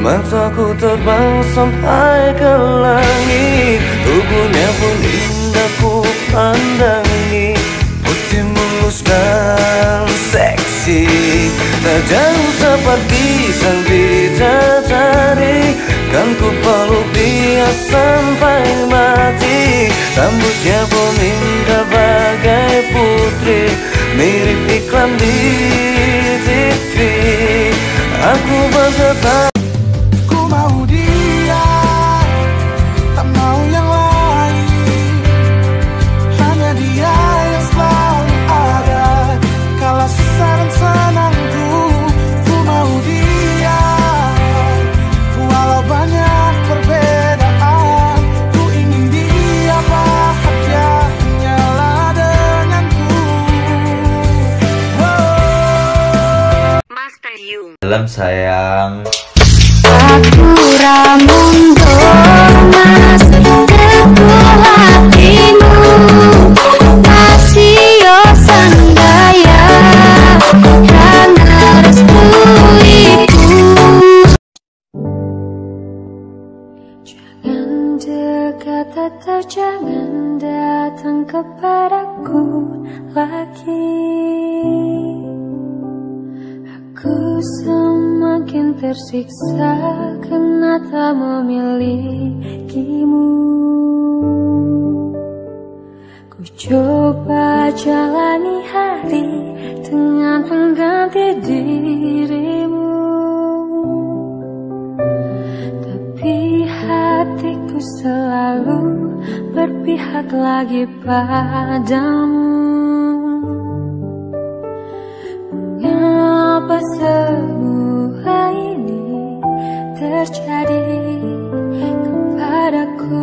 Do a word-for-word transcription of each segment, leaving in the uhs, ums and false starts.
Mataku terbang sampai ke langit, tubuhnya pun indah ku pandangi. Putih mulus dan seksi, tak jauh seperti sang bidadari. Kan ku peluk dia sampai mati. Rambutnya pun indah bagai putri, mirip iklan di T V. Aku bergetar. Ku mau dia, tak mau yang lain. Hanya dia yang selalu ada kala susah dan senangku. Ku mau dia, walau banyak perbedaan. Ku ingin dia bahagia, hanyalah denganku. Oh. Master You. Dalam sayang. Aku ramundo mas teguh hatimu, kasih sanggaya yang restuiku. Jangan dekat atau jangan datang kepadaku lagi. Aku semakin tersiksa karena tak memilikimu. Ku coba jalani hari dengan pengganti dirimu, tapi hatiku selalu berpihak lagi padamu. Mengapa semua ini terjadi kepadaku?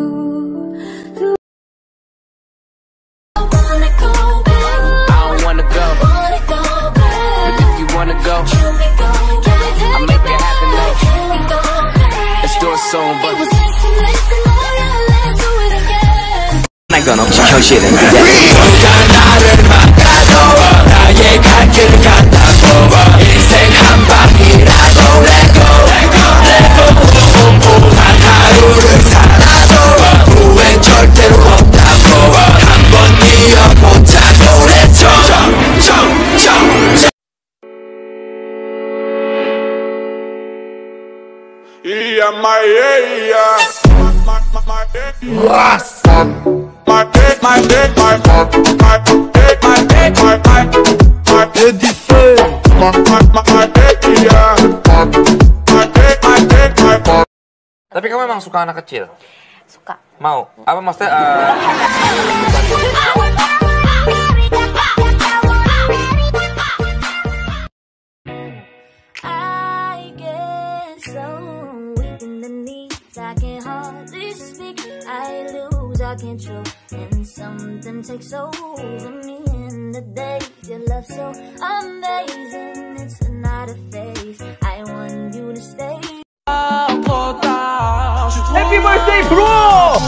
건 없지 현실은 그대. 누가 나를 막아도 나의 갈 길을 간다고. 인생 한 방이라도 let go, let go. 한 하루를 살아도 후회는 절대로 없다고. 한번 이어보자고 let's go. Yeah, my yeah, my my my yeah. My dick, my dick, my my dick, my dick, my my my dick, my my my dick, yeah. My dick, my dick, my. Tapi kamu emang suka anak kecil? Suka. Mau? Apa maksudnya? Uh... Control and something takes over me in the day. Your love so amazing, it's not a phase. I want you to stay. Happy birthday, bro!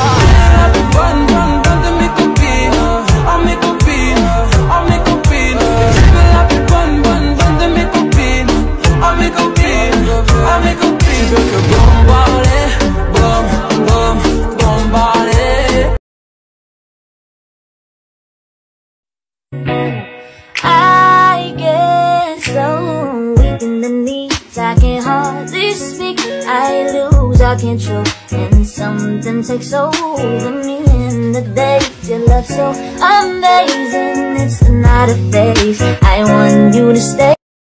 I get so weak in the knees, I can hardly speak. I lose all control and something takes over me in the day. Your love so amazing, it's not a phase. I want you to stay.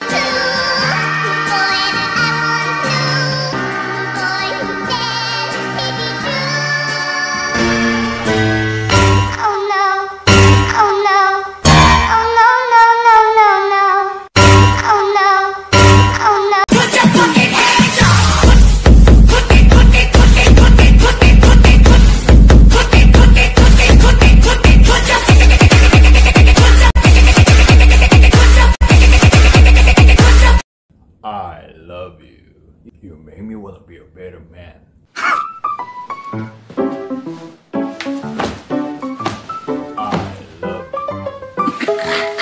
I love you. You make me want to be a better man.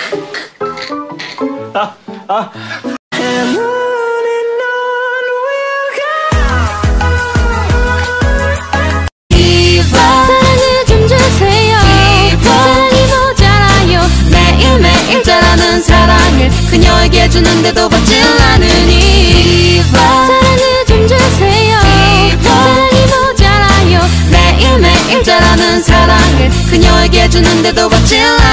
I love you. And on and on we'll 주는데도 받질 않으니 사랑을 좀 주세요 사랑이 모자라요 매일매일 자라는 사랑을 그녀에게 주는데도 받질